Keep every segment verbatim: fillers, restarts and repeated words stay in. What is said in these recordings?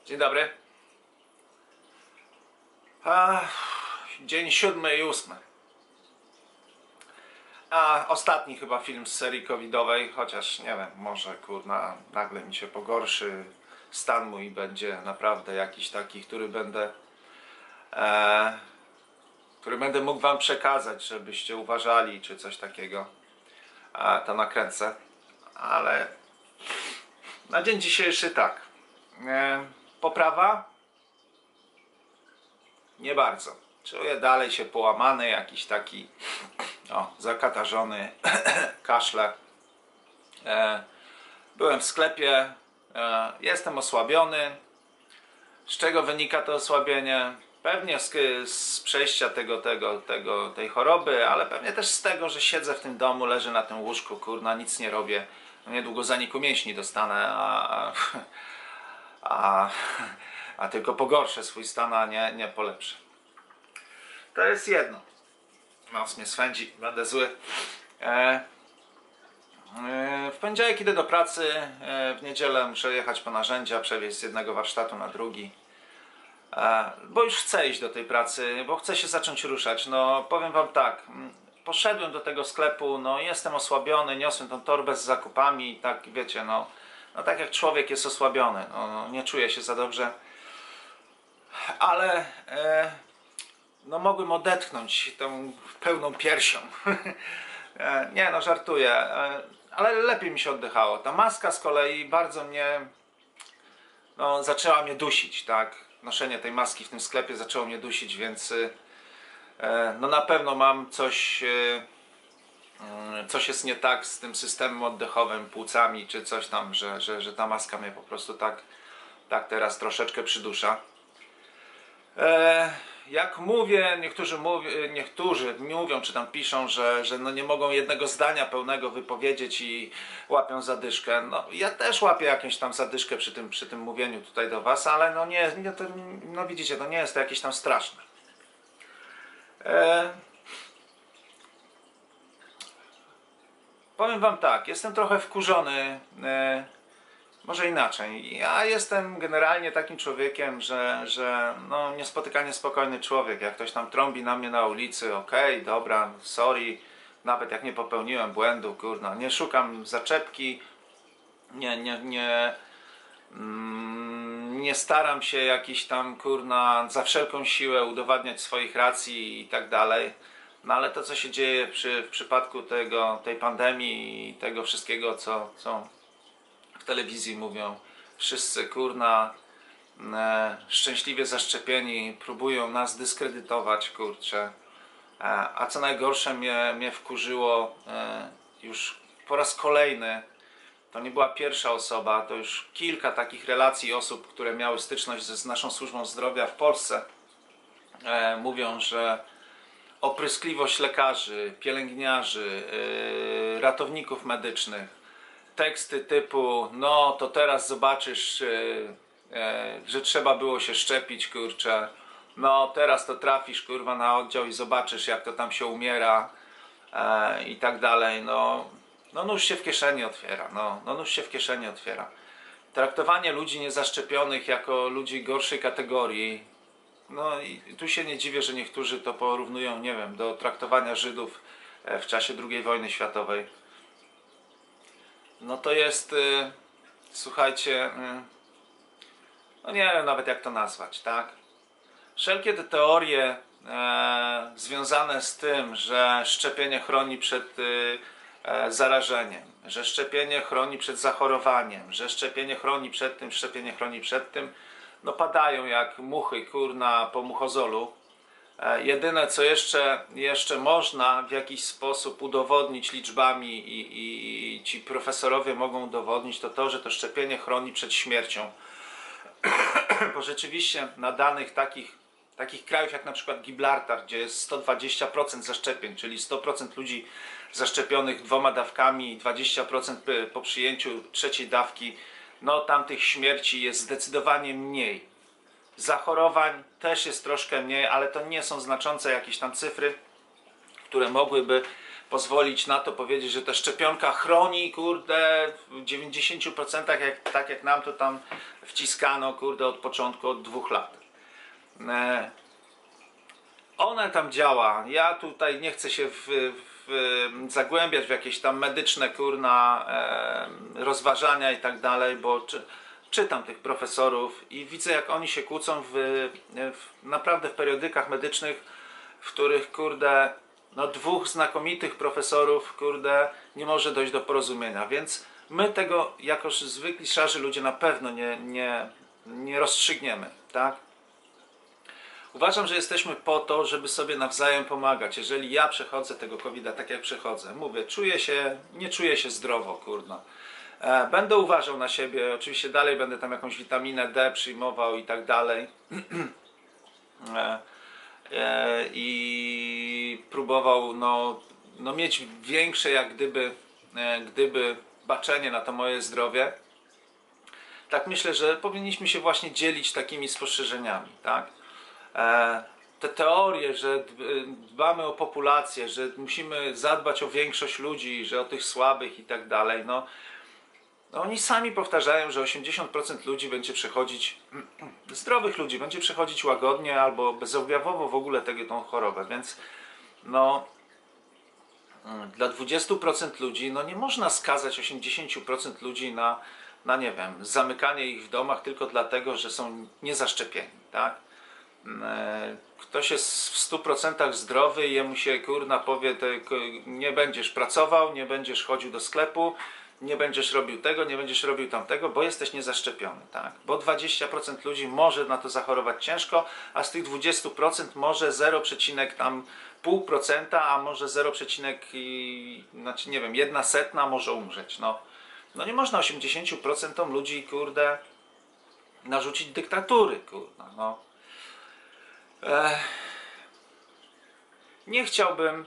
Dzień dobry. A, dzień siódmy i ósmy. A ostatni chyba film z serii covidowej, chociaż nie wiem, może kurna nagle mi się pogorszy stan mój i będzie naprawdę jakiś taki, który będę e, który będę mógł wam przekazać, żebyście uważali, czy coś takiego. A, to nakręcę. Ale na dzień dzisiejszy tak. E, poprawa? Nie bardzo. Czuję dalej się połamany, jakiś taki o, zakatarzony, kaszle. E, byłem w sklepie, e, jestem osłabiony. Z czego wynika to osłabienie? Pewnie z, z przejścia tego, tego, tego, tej choroby, ale pewnie też z tego, że siedzę w tym domu, leżę na tym łóżku, kurna, nic nie robię. Niedługo zaniku mięśni dostanę, a, a, a tylko pogorszę swój stan, a nie, nie polepszę. To jest jedno. Nos mnie swędzi, będę zły. E, e, w poniedziałek idę do pracy, e, w niedzielę muszę jechać po narzędzia, przewieźć z jednego warsztatu na drugi. E, bo już chcę iść do tej pracy, bo chcę się zacząć ruszać. No powiem wam tak, poszedłem do tego sklepu, no jestem osłabiony, niosłem tą torbę z zakupami i tak wiecie, no, no tak jak człowiek jest osłabiony, no, nie czuję się za dobrze. Ale e, no mogłem odetchnąć tą pełną piersią. Nie no, żartuję, ale lepiej mi się oddychało. Ta maska z kolei bardzo mnie, no zaczęła mnie dusić, tak? Noszenie tej maski w tym sklepie zaczęło mnie dusić, więc no na pewno mam coś, coś jest nie tak z tym systemem oddechowym, płucami czy coś tam, że, że, że ta maska mnie po prostu tak, tak teraz troszeczkę przydusza. Jak mówię, niektórzy, mówią, niektórzy mówią, czy tam piszą, że, że no nie mogą jednego zdania pełnego wypowiedzieć i łapią zadyszkę. No, ja też łapię jakąś tam zadyszkę przy tym, przy tym mówieniu tutaj do was, ale no nie, nie to, no widzicie, to nie jest to jakieś tam straszne. E... Powiem wam tak, jestem trochę wkurzony. E... Może inaczej. Ja jestem generalnie takim człowiekiem, że, że no, niespotykanie spokojny człowiek. Jak ktoś tam trąbi na mnie na ulicy, okej, okay, dobra, sorry, nawet jak nie popełniłem błędu, kurna, nie szukam zaczepki, nie, nie, nie, mm, nie staram się jakiś tam, kurna, za wszelką siłę udowadniać swoich racji i tak dalej. No ale to, co się dzieje przy, w przypadku tego, tej pandemii i tego wszystkiego, co, co w telewizji mówią, wszyscy kurna e, szczęśliwie zaszczepieni próbują nas dyskredytować, kurczę. E, a co najgorsze mnie, mnie wkurzyło e, już po raz kolejny, to nie była pierwsza osoba, to już kilka takich relacji osób, które miały styczność z, z naszą służbą zdrowia w Polsce, e, mówią, że opryskliwość lekarzy, pielęgniarzy, e, ratowników medycznych, teksty typu, no to teraz zobaczysz, yy, yy, że trzeba było się szczepić, kurczę, no teraz to trafisz, kurwa, na oddział i zobaczysz, jak to tam się umiera, yy, i tak dalej, no, no nóż się w kieszeni otwiera, no, no nóż się w kieszeni otwiera. Traktowanie ludzi niezaszczepionych jako ludzi gorszej kategorii, no i tu się nie dziwię, że niektórzy to porównują, nie wiem, do traktowania Żydów w czasie drugiej wojny światowej. No to jest, y, słuchajcie, y, no nie wiem nawet jak to nazwać, tak? Wszelkie te teorie e, związane z tym, że szczepienie chroni przed y, e, zarażeniem, że szczepienie chroni przed zachorowaniem, że szczepienie chroni przed tym, szczepienie chroni przed tym, no padają jak muchy, kurna, po muchozolu. E, jedyne co jeszcze, jeszcze można w jakiś sposób udowodnić liczbami i, i, i ci profesorowie mogą udowodnić, to to, że to szczepienie chroni przed śmiercią. Bo rzeczywiście na danych takich, takich krajów jak na przykład Gibraltar, gdzie jest sto dwadzieścia procent zaszczepień, czyli sto procent ludzi zaszczepionych dwoma dawkami i dwadzieścia procent po przyjęciu trzeciej dawki, no tam tych śmierci jest zdecydowanie mniej. Zachorowań też jest troszkę mniej, ale to nie są znaczące jakieś tam cyfry, które mogłyby pozwolić na to, powiedzieć, że ta szczepionka chroni, kurde, w dziewięćdziesięciu procentach, jak, tak jak nam to tam wciskano, kurde, od początku, od dwóch lat. E, ona tam działa. Ja tutaj nie chcę się w, w, zagłębiać w jakieś tam medyczne, kurna, e, rozważania i tak dalej, bo czy, czytam tych profesorów i widzę, jak oni się kłócą w, w, naprawdę w periodykach medycznych, w których, kurde, no dwóch znakomitych profesorów, kurde, nie może dojść do porozumienia, więc my tego jako zwykli szarzy ludzie na pewno nie, nie, nie rozstrzygniemy, tak? Uważam, że jesteśmy po to, żeby sobie nawzajem pomagać. Jeżeli ja przechodzę tego kowida tak jak przechodzę, mówię, czuję się, nie czuję się zdrowo, kurna. E, będę uważał na siebie, oczywiście dalej będę tam jakąś witaminę D przyjmował i tak dalej. e, e, I próbował no, no mieć większe jak gdyby, e, gdyby baczenie na to moje zdrowie. Tak myślę, że powinniśmy się właśnie dzielić takimi spostrzeżeniami, tak? Te teorie, że dbamy o populację, że musimy zadbać o większość ludzi, że o tych słabych i tak dalej, no, no oni sami powtarzają, że osiemdziesiąt procent ludzi będzie przechodzić, zdrowych ludzi, będzie przechodzić łagodnie albo bezobjawowo w ogóle tego, tą chorobę, więc no dla dwudziestu procent ludzi no nie można skazać osiemdziesięciu procent ludzi na, na nie wiem, zamykanie ich w domach tylko dlatego, że są niezaszczepieni, tak? Ktoś jest w stu procentach zdrowy i jemu się, kurna, powie, te, nie będziesz pracował, nie będziesz chodził do sklepu, nie będziesz robił tego, nie będziesz robił tamtego, bo jesteś niezaszczepiony, tak? Bo dwadzieścia procent ludzi może na to zachorować ciężko, a z tych dwudziestu procent może zero przecinek tam pół procenta, a może zero przecinek, znaczy nie wiem, jedna setna może umrzeć, no. No nie można osiemdziesięciu procentom ludzi, kurde, narzucić dyktatury, kurna, no. Nie chciałbym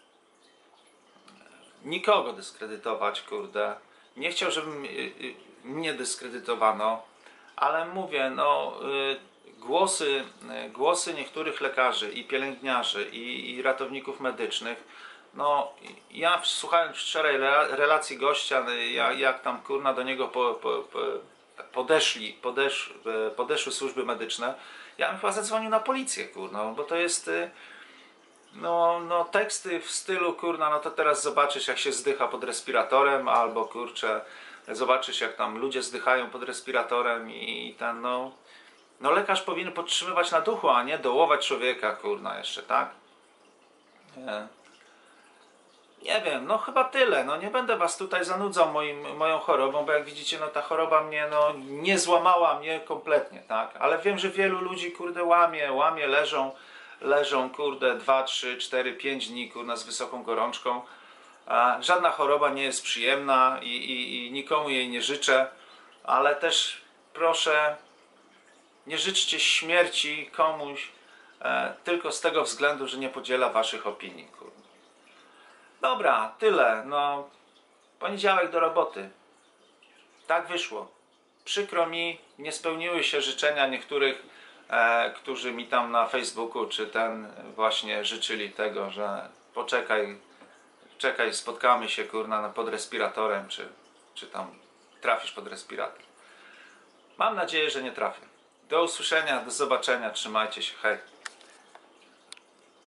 nikogo dyskredytować, kurde. Nie chciał, żeby mnie dyskredytowano, ale mówię, no głosy, głosy niektórych lekarzy i pielęgniarzy i, i ratowników medycznych, no ja słuchając wczoraj relacji gościa, jak, jak tam, kurna, do niego po, po, po, podeszli, podesz, podeszły służby medyczne, ja bym chyba zadzwonił na policję, kurna, bo to jest, no, no teksty w stylu, kurna, no to teraz zobaczysz, jak się zdycha pod respiratorem, albo, kurczę, zobaczysz, jak tam ludzie zdychają pod respiratorem i ten, no, no lekarz powinien podtrzymywać na duchu, a nie dołować człowieka, kurna, jeszcze, tak? Nie. Nie wiem, no chyba tyle, no nie będę was tutaj zanudzał moim, moją chorobą, bo jak widzicie, no ta choroba mnie, no nie złamała mnie kompletnie, tak, ale wiem, że wielu ludzi, kurde, łamie, łamie, leżą, leżą, kurde, dwa, trzy, cztery, pięć dni, kurna, z wysoką gorączką, a żadna choroba nie jest przyjemna i, i, i nikomu jej nie życzę, ale też proszę, nie życzcie śmierci komuś e, tylko z tego względu, że nie podziela waszych opinii, kurde. Dobra, tyle. No, poniedziałek do roboty. Tak wyszło. Przykro mi, nie spełniły się życzenia niektórych, e, którzy mi tam na Facebooku czy ten właśnie życzyli tego, że poczekaj, czekaj, spotkamy się, kurna, pod respiratorem, czy, czy tam trafisz pod respirator. Mam nadzieję, że nie trafię. Do usłyszenia, do zobaczenia, trzymajcie się, hej.